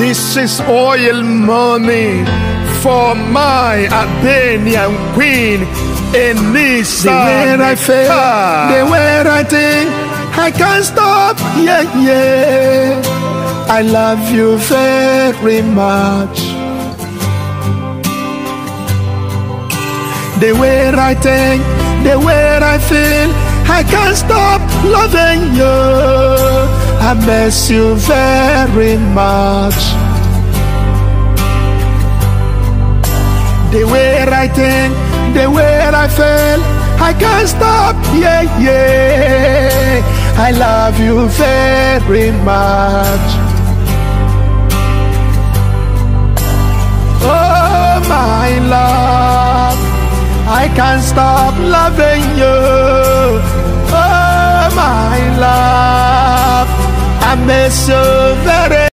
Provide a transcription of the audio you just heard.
Mrs. Oil Money for my Albanian queen, ENISA. The way I feel, the way I think, I can't stop, yeah, yeah. I love you very much. The way I think, the way I feel, I can't stop loving you. I miss you very much. The way I think, the way I feel, I can't stop, yeah, yeah. I love you very much. Oh, my love, I can't stop loving you. Oh, my love, I miss you very